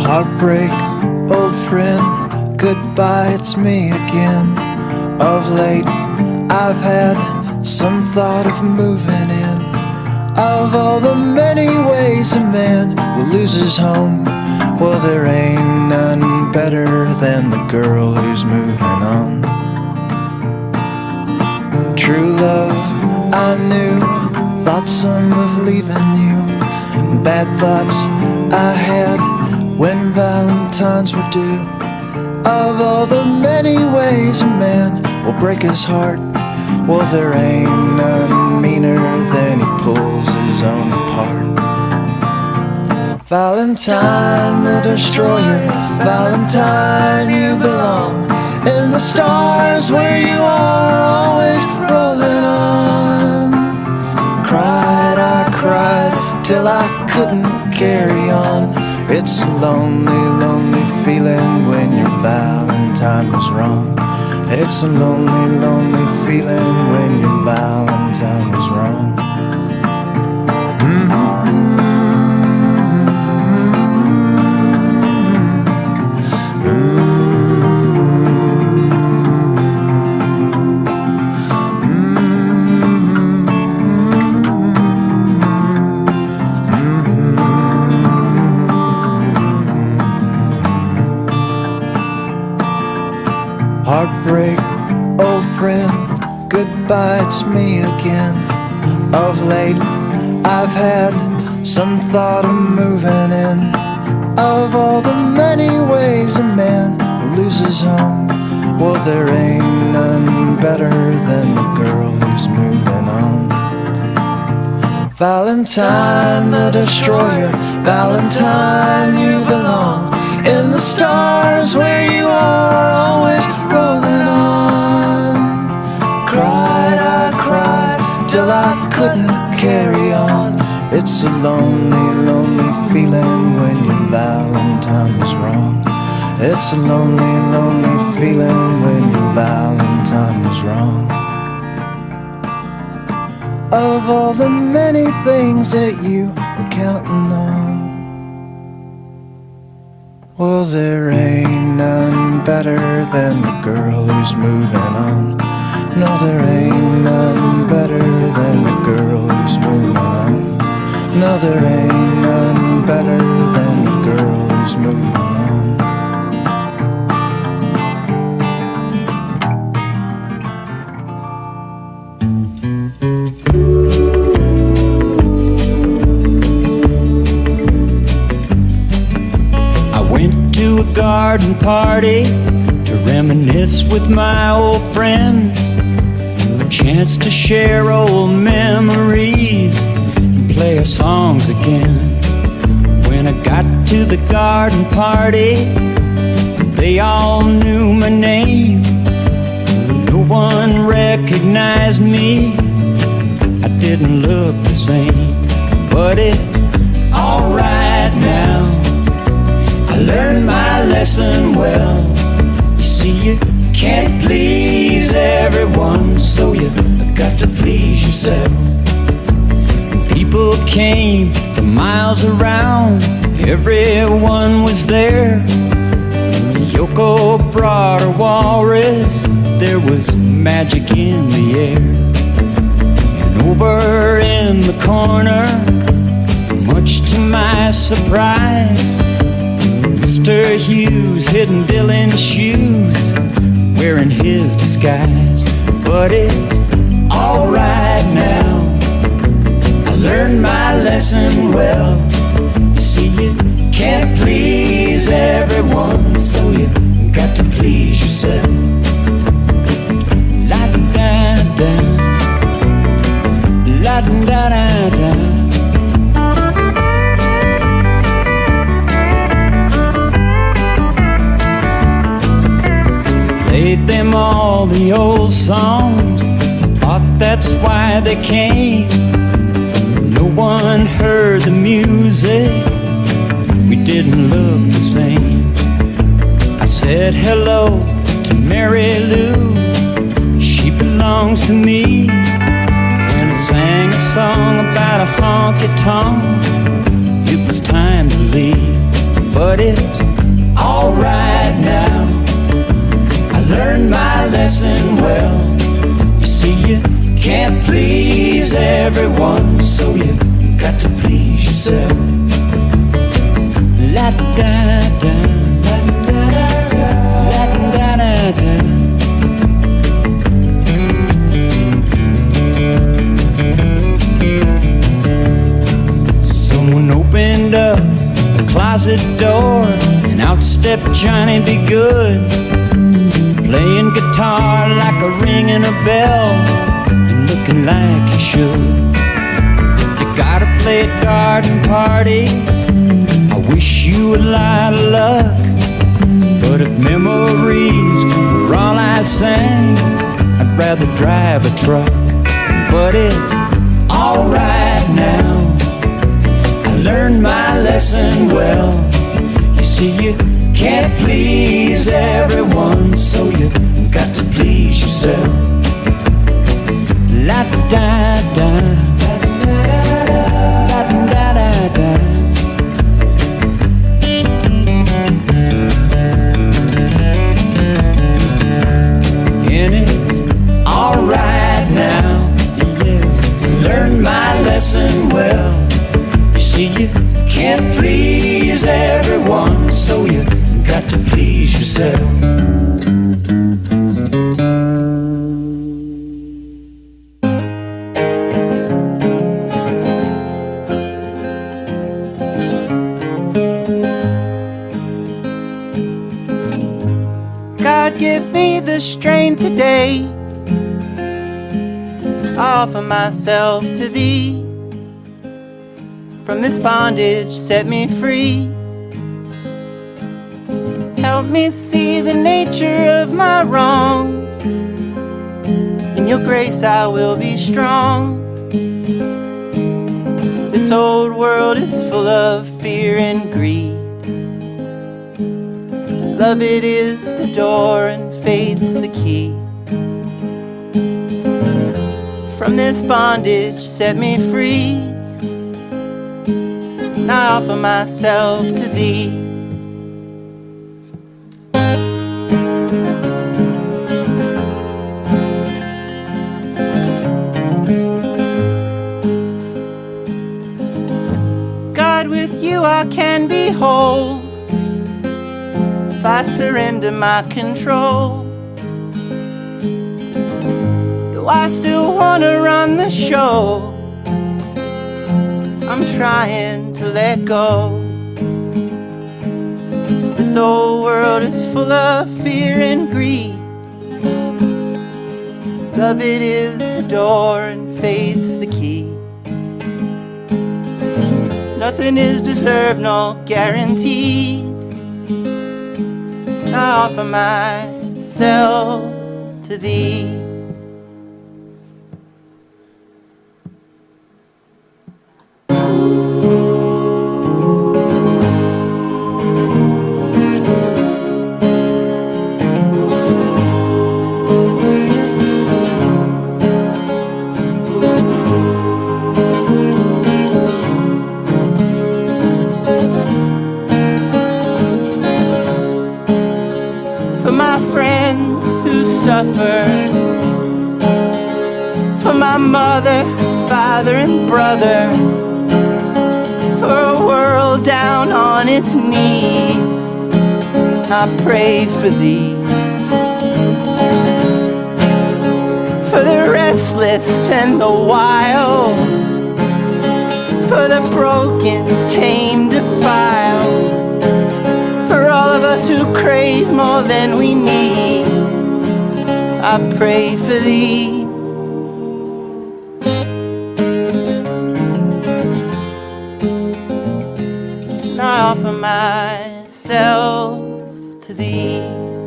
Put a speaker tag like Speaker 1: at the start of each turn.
Speaker 1: Heartbreak, old friend, goodbye, it's me again. Of late, I've had some thought of moving in. Of all the many ways a man will lose his home, well, there ain't none better than the girl who's moving on. True love, I knew, thought some of leaving you. Bad thoughts I had when Valentines were due. Of all the many ways a man will break his heart, well, there ain't none meaner than he pulls his own apart. Valentine the destroyer, Valentine you belong in the stars where you are always rolling on. I cried till I couldn't carry on. It's a lonely, lonely feeling when your Valentine was wrong. It's a lonely, lonely feeling when your Valentine was wrong. Heartbreak, old friend, goodbye, it's me again. Of late, I've had some thought of moving in. Of all the many ways a man loses home, well, there ain't none better than the girl who's moving on. Valentine the destroyer, Valentine you belong in the stars where you are always rolling on. I cried till I couldn't carry on. It's a lonely, lonely feeling when your Valentine was wrong. It's a lonely, lonely feeling when your Valentine was wrong. Of all the many things that you were counting on, well, there ain't none better than the girl who's moving on. No, there ain't none better than the girl who's moving on. No, there ain't none better than the girl who's moving on.
Speaker 2: I went to a garden party to reminisce with my old friends, a chance to share old memories and play our songs again. When I got to the garden party, they all knew my name. No one recognized me, I didn't look the same. But it's alright now, I learned my lesson well. You see, you can't please everyone, so you got to please yourself. People came from miles around, everyone was there. Yoko brought her walrus, there was magic in the air. And over in the corner, much to my surprise, Mr. Hughes hidden Dylan's shoes, wearing his disguise. But it's alright now, I learned my lesson well. You see, you can't please everyone, so you got to please yourself. La-da-da-da, la-da-da-da-da. Played them all the old songs, thought that's why they came. No one heard the music, we didn't look the same. I said hello to Mary Lou, she belongs to me. When I sang a song about a honky-tonk, it was time to leave. but it's alright now. I learned my lesson well. You see, you can't please everyone, so you got to please yourself. La da da, la da da, la da da da. Someone opened up a closet door, and out stepped Johnny B. Good, playing guitar like a ringing a bell, and looking like he should. You gotta play at garden parties, I wish you a lot of luck. But if memories were all I sang, I'd rather drive a truck. But it's alright now, I learned my lesson well. You see, you can't please everyone, so you got to please yourself. La da da, la da da da. And it's alright now, yeah, learned my lesson well. You see, you can't please everyone, so you got to please yourself.
Speaker 3: God, give me the strength today. I offer myself to Thee. From this bondage, set me free. Help me see the nature of my wrongs. In Your grace I will be strong. This old world is full of fear and greed. Love, it is the door and faith's the key. From this bondage, set me free. And I offer myself to Thee. God, with You I can be whole, if I surrender my control. Do I still want to run the show? I'm trying to let go. This old world is full of fear and greed. Love, it is the door and faith's the key. Nothing is deserved, nor guaranteed. I offer myself to Thee. For my friends who suffered, for my mother, father and brother, for a world down on its knees, I pray for Thee. For the restless and the wild, for the broken, tamed, defiled, for all of us who crave more than we need, I pray for Thee. And I offer myself to Thee.